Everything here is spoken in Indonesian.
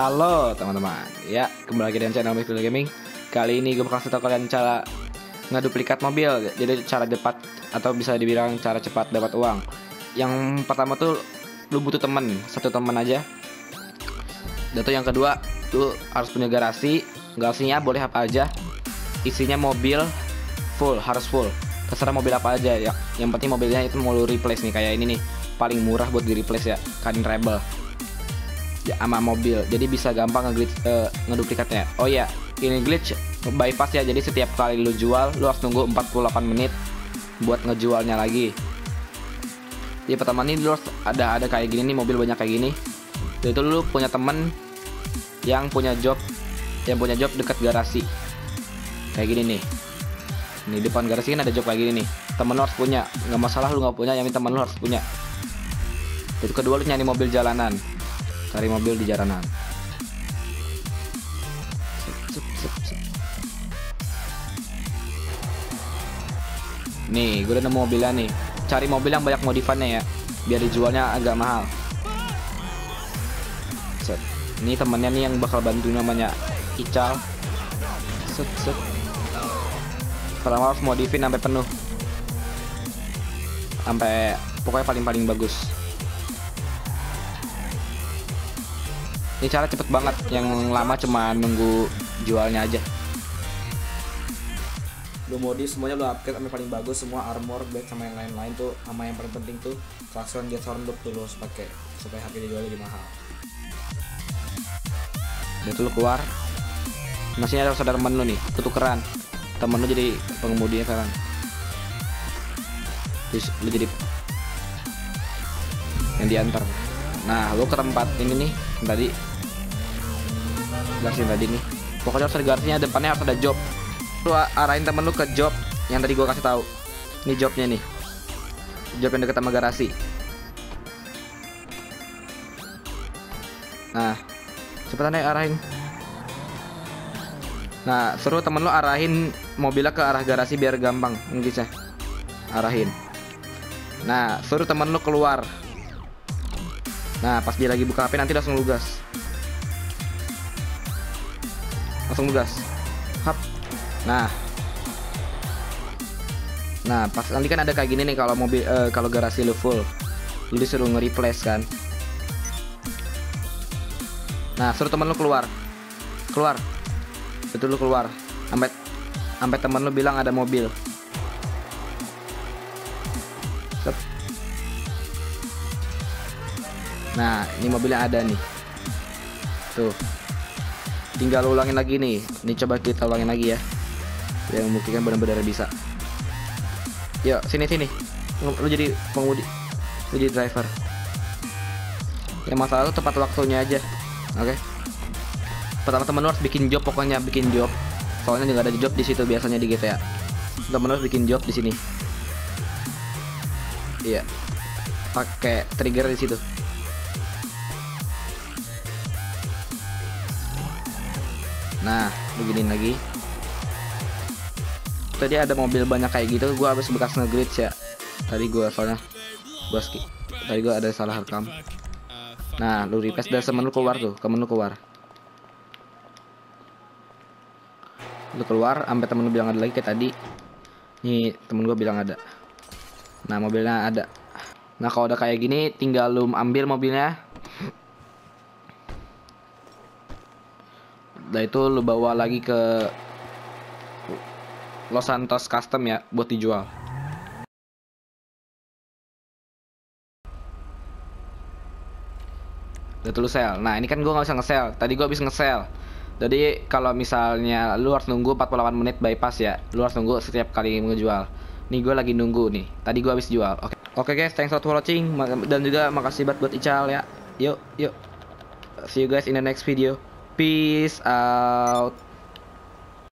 Halo teman-teman, ya kembali lagi dengan channel Mifil Gaming. Kali ini gue bakal kasih tau kalian cara ngeduplikat mobil. Jadi cara cepat atau bisa dibilang cara cepat dapat uang. Yang pertama tuh lu butuh temen, satu teman aja. Dan tuh yang kedua tuh harus punya garasi. Garasinya boleh apa aja, isinya mobil full, harus full. Terserah mobil apa aja ya. Yang penting mobilnya itu mau lu replace nih, kayak ini nih. Paling murah buat di replace ya, Karin Rebel ya, sama mobil, jadi bisa gampang ngeduplikatnya. Oh ya, ini glitch bypass ya, jadi setiap kali lu jual lu harus nunggu 48 menit buat ngejualnya lagi. Jadi pertama nih lu harus ada kayak gini nih, mobil banyak kayak gini. Jadi itu lu punya temen yang punya job dekat garasi kayak gini nih. Nih depan garasi kan ada job kayak gini nih, temen lu harus punya, nggak masalah lu nggak punya, yang temen lu harus punya. Itu kedua, lu nyari mobil jalanan, cari mobil di jalanan. Nih gue udah nemu mobilnya nih. Cari mobil yang banyak modifannya ya, biar dijualnya agak mahal. Set. Ini temennya nih yang bakal bantu, namanya Ical. Set. Pertama harus modifin sampai penuh, sampai pokoknya paling bagus. Ini cara cepet banget, yang lama cuma nunggu jualnya aja. Lu modif semuanya, lu upgrade sampai paling bagus semua, armor, bed sama yang lain-lain tuh. Sama yang paling penting tuh klakson jet sound tuh lu harus pakai supaya harga dijualnya lebih mahal. Udah tuh lu keluar, masih ada saudara temen lu nih, ketukeran. Temen lu jadi pengemudinya sekarang. Terus lu jadi yang diantar. Nah lu ke tempat ini nih tadi, garasi tadi nih. Pokoknya harus ada garasinya, depannya harus ada job. Lu arahin temen lu ke job yang tadi gua kasih tahu. Ini jobnya nih, job yang dekat sama garasi. Nah cepetan deh arahin. Nah suruh temen lu arahin mobilnya ke arah garasi biar gampang ngegisnya. Arahin. Nah suruh temen lu keluar. Nah pas dia lagi buka HP nanti langsung lu gas. Langsung lu gas. Hap. Nah pas nanti kan ada kayak gini nih, kalau mobil kalau garasi lu full, lu disuruh nge-replace kan. Nah suruh temen lu keluar. Betul, lu keluar sampai temen lu bilang ada mobil. Set. Nah ini mobilnya ada nih tuh, tinggal ulangin lagi nih. Ini coba kita ulangin lagi ya, yang membuktikan benar-benar bisa. Yuk sini lu jadi pengemudi, lu jadi driver. Yang masalah tuh tepat waktunya aja. Oke. Pertama temen lu harus bikin job, pokoknya bikin job. Soalnya nggak ada job di situ biasanya di GTA. Temen lu harus bikin job di sini. Iya. Pakai trigger di situ. Nah, beginiin lagi. Tadi ada mobil banyak kayak gitu, gua habis bekas nge-glitch ya. Tadi gua soalnya gua skip. Tadi gua ada salah rekam. Nah, lu replace dan temen lu keluar tuh, temen lu keluar. Lu keluar sampai temen lu bilang ada lagi kayak tadi. Nih, temen gua bilang ada. Nah, mobilnya ada. Nah, kalau udah kayak gini tinggal lu ambil mobilnya. Nah itu lu bawa lagi ke Los Santos Custom ya, buat dijual. Udah tuh lu sell. Nah ini kan gua nggak bisa nge-sell, tadi gua habis nge-sell. Jadi kalau misalnya lu harus nunggu 48 menit bypass ya, lu harus nunggu setiap kali ngejual. Nih gua lagi nunggu nih, tadi gua habis jual. Oke guys, thanks for watching. Dan juga makasih banget buat Ical ya. Yuk see you guys in the next video. Peace out.